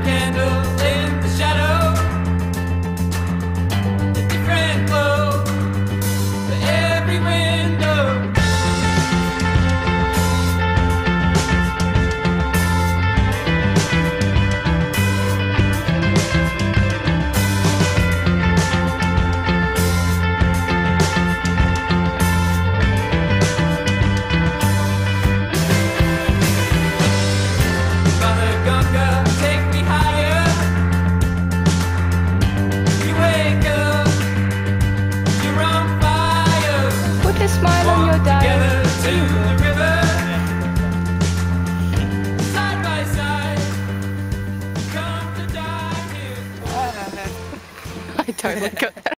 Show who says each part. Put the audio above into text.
Speaker 1: candle in the shadow, a different glow for every window. Mother Ganga, take me higher. You wake up, you're on fire.
Speaker 2: Put a smile on your
Speaker 1: Walk together
Speaker 2: diary.
Speaker 1: to the river, side by side. Come to die here.
Speaker 2: I totally got that.